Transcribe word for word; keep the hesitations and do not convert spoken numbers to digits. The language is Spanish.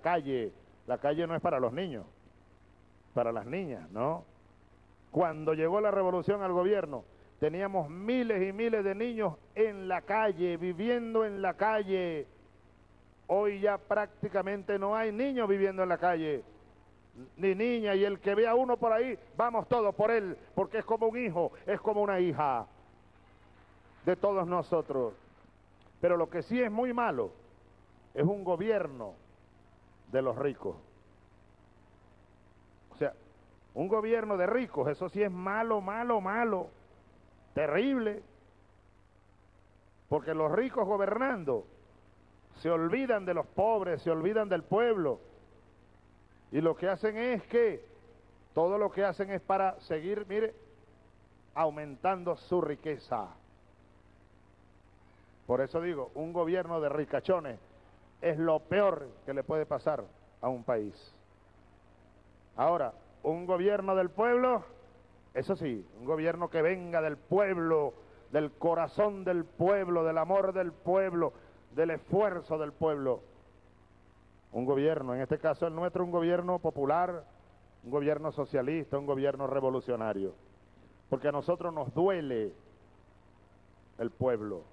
calle. La calle no es para los niños, para las niñas, ¿no? Cuando llegó la revolución al gobierno, teníamos miles y miles de niños en la calle, viviendo en la calle. Hoy ya prácticamente no hay niños viviendo en la calle, ni niña, y el que vea uno por ahí, vamos todos por él, porque es como un hijo, es como una hija de todos nosotros. Pero lo que sí es muy malo es un gobierno de los ricos. O sea, un gobierno de ricos, eso sí es malo, malo, malo, terrible. Porque los ricos gobernando se olvidan de los pobres, se olvidan del pueblo. Y lo que hacen es que, todo lo que hacen es para seguir, mire, aumentando su riqueza. Por eso digo, un gobierno de ricachones es lo peor que le puede pasar a un país. Ahora, un gobierno del pueblo, eso sí, un gobierno que venga del pueblo, del corazón del pueblo, del amor del pueblo, del esfuerzo del pueblo. Un gobierno, en este caso el nuestro, un gobierno popular, un gobierno socialista, un gobierno revolucionario. Porque a nosotros nos duele el pueblo.